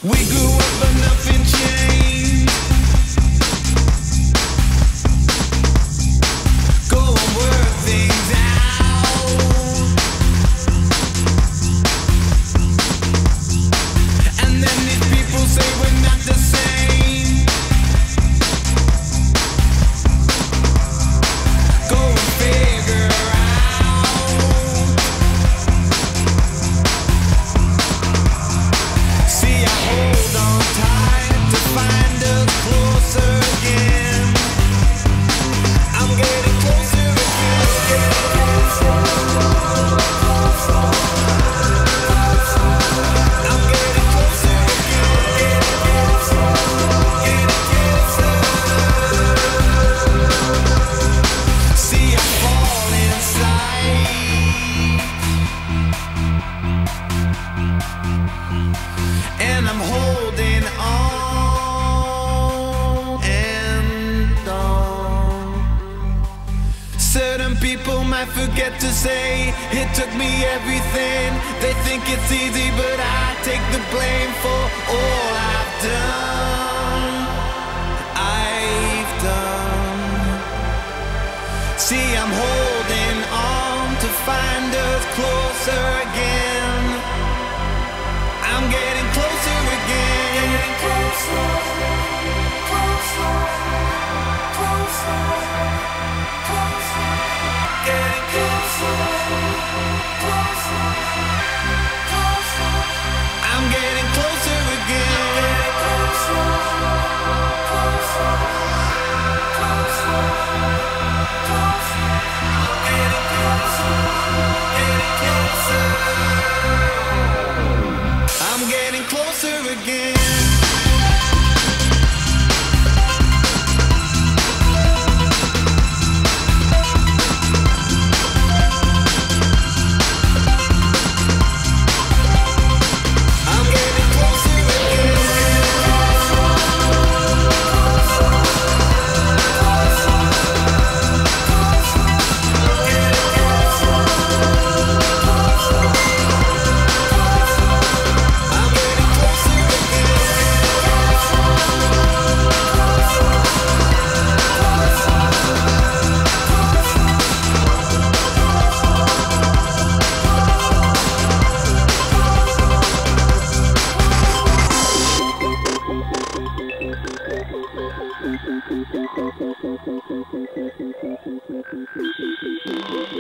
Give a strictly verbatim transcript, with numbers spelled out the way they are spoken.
We grew up but nothing changed. Go and work things out, and then these people say we're not the same. Go and figure out. See, I hold on tight to find us closer again. I'm getting closer again. Getting closer. I'm getting closer again. Getting closer. Getting closer. See, I fall inside, and I'm holding on and on. Certain people might forget to say it took me everything. They think it's easy, but I take the blame for all I've done. I've done. See, I'm holding on to find us closer again. I'm getting closer again. Getting closer, closer, closer, closer. Getting closer, closer, closer. I'm getting closer again. Getting closer, closer, closer, closer. Getting closer, getting closer. I'm getting closer again. I'm getting closer again. I'm getting closer again. Thank you.